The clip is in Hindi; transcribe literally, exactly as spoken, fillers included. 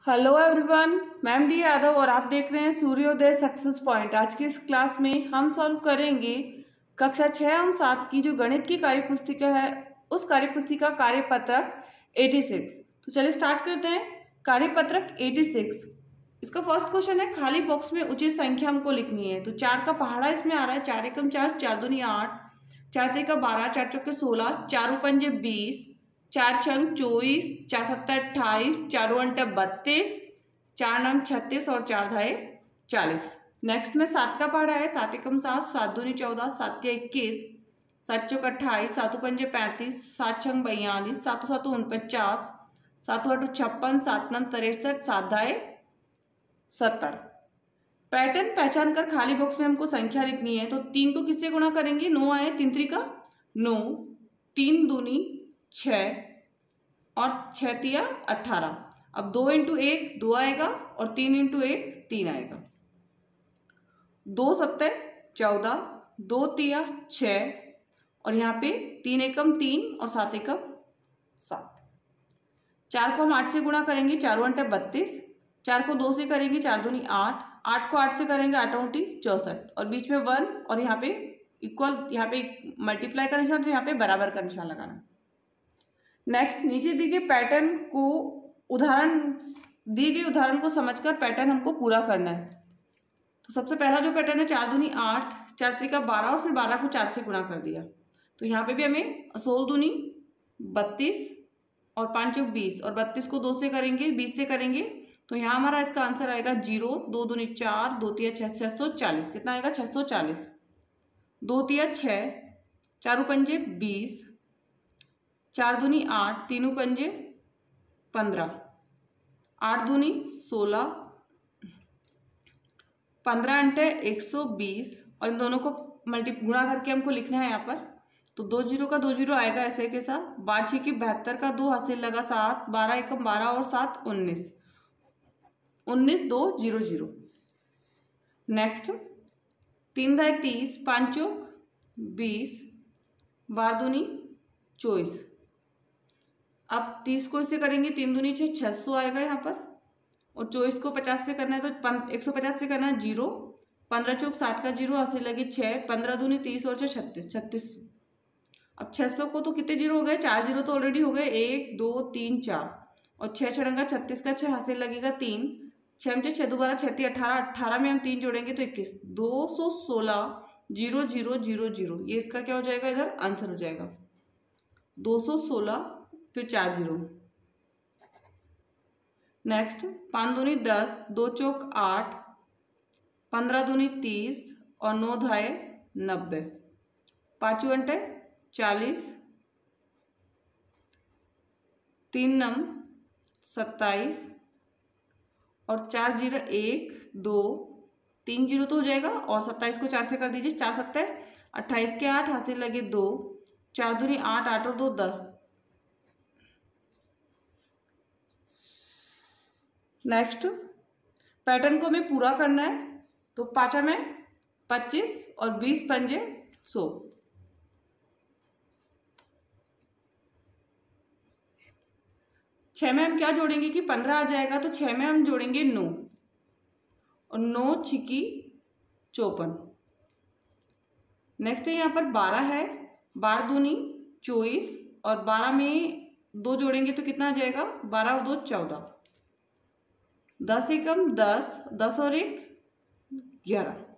Hello everyone, ma'am D Yadav और आप देख रहे हैं सूर्योदय सक्सेस पॉइंट। आज की इस क्लास में हम सॉल्व करेंगे कक्षा छः एवं सात की जो गणित की कार्य पुस्तिका है उस कार्य पुस्तिका कार्यपत्रक छियासी। तो चलिए स्टार्ट करते हैं। कार्यपत्रक छियासी, इसका फर्स्ट क्वेश्चन है खाली बॉक्स में उचित संख्या हमको लिखनी है। तो चार का पहाड़ा इसमें आ रहा है। चार एकम चार, चार दूनी आठ, चार छः का बारह, चार चौके सोलह, चार पंजे बीस, चार छंग चौबीस, चार सत्तर अट्ठाईस, चार अंटे बत्तीस, चार नम छत्तीस और चार धाए चालीस। नेक्स्ट में सात का पहाड़ा है। सात एकम सात, सात दूनी चौदह, सात या इक्कीस, सात चौक अट्ठाईस, सातों पंजे पैंतीस, सात छंग बयालीस, सातों सातों उनपचास, सातों आठों छप्पन, सात नम तिरसठ, सात धाए सत्तर। पैटर्न पहचान कर खाली बॉक्स में हमको संख्या लिखनी है। तो तीन को किससे गुणा करेंगे? नौ आए, तीन त्रिका नौ, तीन दूनी छः और छः तिया अट्ठारह। अब दो इंटू एक दो आएगा और तीन इंटू एक तीन आएगा। दो सत्ते चौदह, दो तिया छः और यहाँ पे तीन एकम तीन और सात एकम सात। चार को हम आठ से गुणा करेंगे, चारों अंटे बत्तीस। चार को दो से करेंगे, चार दूनी आठ, आठ को आठ से करेंगे, आठ उनटी चौसठ और बीच में वन और यहाँ पे इक्वल, यहाँ पे मल्टीप्लाई का निशान, यहाँ पे बराबर का निशान लगाना। नेक्स्ट, नीचे दी गई पैटर्न को उदाहरण दी गई उदाहरण को समझकर पैटर्न हमको पूरा करना है। तो सबसे पहला जो पैटर्न है, चार दूनी आठ, चार त्रिका बारह और फिर बारह को चार से गुणा कर दिया। तो यहाँ पे भी हमें सोलह दूनी बत्तीस और पाँच चौक बीस और बत्तीस को दो से करेंगे, बीस से करेंगे। तो यहाँ हमारा इसका आंसर आएगा जीरो। दो दूनी चार, दो तिया छः, छः सौ चालीस। कितना आएगा? छः सौ चालीस। दो तिया छः, चारों पंजे बीस, चार दूनी आठ, तीनों पंजे पंद्रह, आठ दूनी सोलह, पंद्रह अंटे एक सौ बीस और इन दोनों को मल्टी गुणा करके हमको लिखना है यहाँ पर। तो दो जीरो का दो जीरो आएगा ऐसे के साथ। बारह छः की बहत्तर का दो हासिल लगा सात, बारह एकम बारह और सात उन्नीस, उन्नीस दो जीरो जीरो। नेक्स्ट, तीन दाए तीस, पाँच चौक बीस, बारह दूनी चौबीस। अब तीस को इससे करेंगे, तीन दूनी छः, छः सौ आएगा यहाँ पर और चौबीस को पचास से करना है तो एक सौ पचास से करना है जीरो। पंद्रह चौक साठ का जीरो हासिल लगी छः, पंद्रह दूनी तीस और छः छत्तीस, छत्तीस। अब छः सौ को तो कितने जीरो हो गए? चार जीरो तो ऑलरेडी हो गए, एक दो तीन चार और छः छड़ंगा छत्तीस का छः हासिल लगेगा तीन, छः में छः दोबारा छत्तीस अठारह, अट्ठारह में हम तीन जोड़ेंगे तो इक्कीस। दो सौ सोलह जीरो जीरो जीरो जीरो, ये इसका क्या हो जाएगा? इधर आंसर हो जाएगा दो सौ सोलह फिर चार जीरो। नेक्स्ट, पाँच दूनी दस, दो चौक आठ, पंद्रह दूनी तीस और नौ धाए नब्बे, पाँचों घंटे चालीस, तीन नम सत्ताईस और चार जीरो एक दो, तीन जीरो तो हो जाएगा और सत्ताईस को चार से कर दीजिए, चार सत्तर अट्ठाईस के आठ हासिल लगे दो, चार दूनी आठ, आठ और दो दस। नेक्स्ट, पैटर्न को हमें पूरा करना है। तो पाँचा में पच्चीस और बीस पंजे सौ। छः में हम क्या जोड़ेंगे कि पंद्रह आ जाएगा, तो छः में हम जोड़ेंगे नौ और नौ छिकी चौपन। नेक्स्ट है यहाँ पर बारह है, बारह दूनी चौबीस और बारह में दो जोड़ेंगे तो कितना आ जाएगा? बारह और दो चौदह, दस एकम दस, दस और एक ग्यारह।